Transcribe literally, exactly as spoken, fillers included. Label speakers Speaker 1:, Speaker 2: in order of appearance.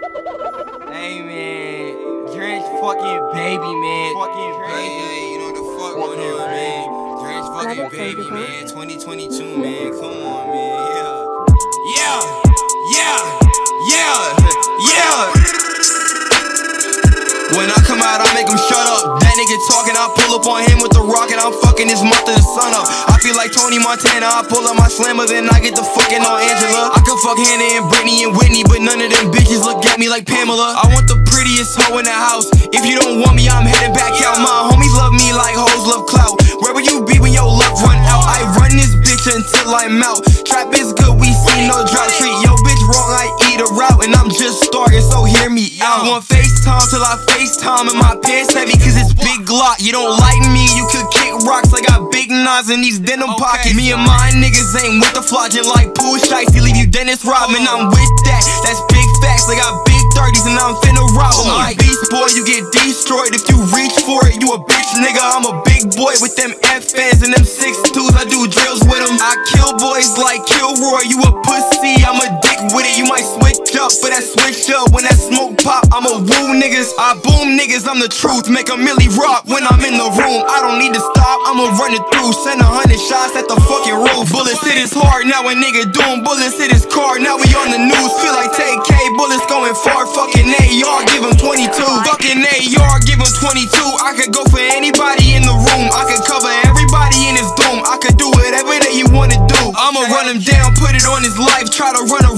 Speaker 1: Hey man, Drench fucking baby man. Fucking
Speaker 2: Hey, hey, you know what the fuck going on, man. Drench fucking baby, man. twenty twenty-two, man. Come on, man. Yeah. Yeah. Yeah. Yeah. Yeah. When I come out, I make him shut up. That nigga talking, I pull up on him with the rock and I'm fucking his mother the sun up. I feel like Tony Montana, I pull up my slammer, then I get the fucking on Angela. I could fuck Hannah and Brittany and Whitney, but none of them bitches look at me like Pamela. I want the prettiest hoe in the house. If you don't want me, I'm heading back out. My homies love me like hoes love clout. Where will you be when your luck run out? I run this bitch until I'm out. Trap is good, we see no drought. Treat yo bitch wrong, I eat her out. And I'm just starting, so hear me out. You want FaceTime till I FaceTime, and my pants heavy cause it's big Glock. You don't like me, you could kick rocks. I got big knives in these denim okay, pockets. Me and my niggas ain't with the flogging like Pooh Shiesty. Leave you Dennis Rodman, I'm with that. That's big facts, I got big thirties and I'm finna rob them. I'm a beast boy, you get destroyed if you reach for it. You a bitch nigga, I'm a big boy with them F Ns and them six twos. I do drills with them. I kill boys like Kilroy, you a pussy, I'm a dick with it. You might switch up, but that switch up when that smoke pop. I'm a woo niggas, I boom niggas, I'm the truth. Make a milli rock when I'm in the room. I don't need to stop, I'ma run it through. Send a hundred shots at the fucking roof. Bullets hit his heart, now a nigga doing bullets hit his car. Now we on the news, feel like T K, bullets going far. Fucking A R, give him twenty-two. Fucking A R, give him twenty-two. I could go for anybody in the room. I could cover everybody in his doom. I could do whatever that you wanna do. I'ma run him down, put it on his life. Try to run